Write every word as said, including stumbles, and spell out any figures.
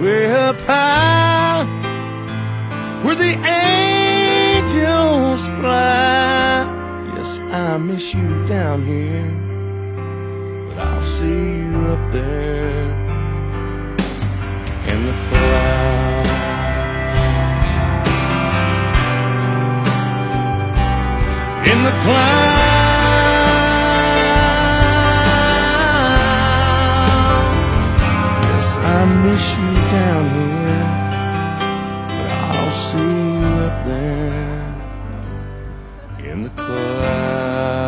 way up high, where the angels fly. Yes, I miss you down here, but I'll see you up there in the clouds. In the clouds. Yes, I miss you down here, but I'll see you up there in the clouds.